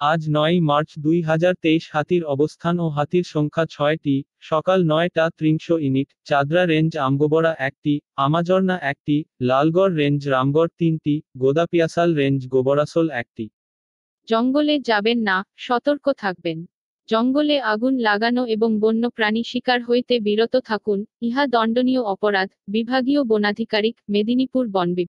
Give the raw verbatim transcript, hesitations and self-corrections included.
আজ নয়ই মার্চ দুই হাজার তেইশ। হাতির অবস্থান ও হাতির সংখ্যা ছয়টি। সকাল নয়টা ত্রিশ ইনিট। চাদরা রেঞ্জ আমগোবরা একটি, আমাজর্না একটি, লালগড় রেঞ্জ রামগড় তিনটি, গোদাপিয়াসাল রেঞ্জ গোবরাসোল একটি। জঙ্গলে যাবেন না, সতর্ক থাকবেন। জঙ্গলে আগুন লাগানো এবং বন্য প্রাণী শিকার হইতে বিরত থাকুন, ইহা দণ্ডনীয় অপরাধ। বিভাগীয় বনাধিকারিক, মেদিনীপুর বন বিভাগ।